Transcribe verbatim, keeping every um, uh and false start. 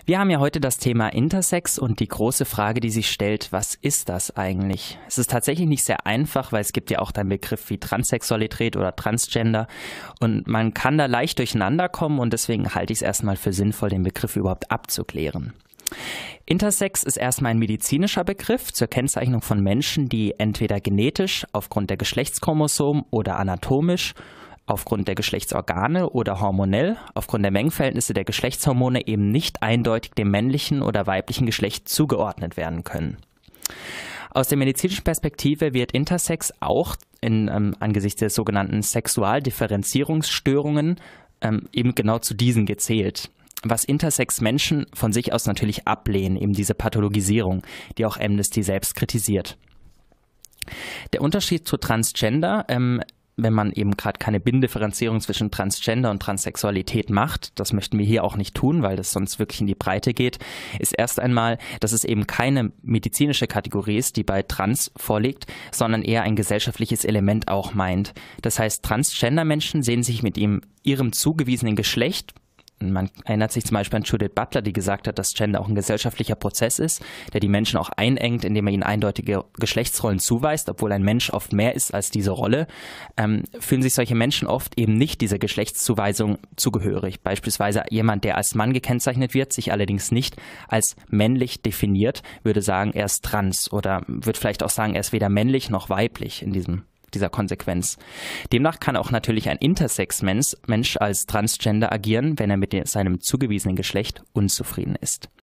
Wir haben ja heute das Thema Intersex und die große Frage, die sich stellt, was ist das eigentlich? Es ist tatsächlich nicht sehr einfach, weil es gibt ja auch den Begriff wie Transsexualität oder Transgender und man kann da leicht durcheinander kommen und deswegen halte ich es erstmal für sinnvoll, den Begriff überhaupt abzuklären. Intersex ist erstmal ein medizinischer Begriff zur Kennzeichnung von Menschen, die entweder genetisch aufgrund der Geschlechtschromosomen oder anatomisch aufgrund der Geschlechtsorgane oder hormonell aufgrund der Mengenverhältnisse der Geschlechtshormone eben nicht eindeutig dem männlichen oder weiblichen Geschlecht zugeordnet werden können. Aus der medizinischen Perspektive wird Intersex auch in, ähm, angesichts der sogenannten Sexualdifferenzierungsstörungen ähm, eben genau zu diesen gezählt. Was Intersex-Menschen von sich aus natürlich ablehnen, eben diese Pathologisierung, die auch Amnesty selbst kritisiert. Der Unterschied zu Transgender, ähm, wenn man eben gerade keine Binnendifferenzierung zwischen Transgender und Transsexualität macht, das möchten wir hier auch nicht tun, weil das sonst wirklich in die Breite geht, ist erst einmal, dass es eben keine medizinische Kategorie ist, die bei Trans vorliegt, sondern eher ein gesellschaftliches Element auch meint. Das heißt, Transgender-Menschen sehen sich mit ihm, ihrem zugewiesenen Geschlecht. Man erinnert sich zum Beispiel an Judith Butler, die gesagt hat, dass Gender auch ein gesellschaftlicher Prozess ist, der die Menschen auch einengt, indem er ihnen eindeutige Geschlechtsrollen zuweist, obwohl ein Mensch oft mehr ist als diese Rolle, ähm, fühlen sich solche Menschen oft eben nicht dieser Geschlechtszuweisung zugehörig. Beispielsweise jemand, der als Mann gekennzeichnet wird, sich allerdings nicht als männlich definiert, würde sagen, er ist trans oder würde vielleicht auch sagen, er ist weder männlich noch weiblich in diesem dieser Konsequenz. Demnach kann auch natürlich ein Intersex-Mensch Mensch als Transgender agieren, wenn er mit seinem zugewiesenen Geschlecht unzufrieden ist.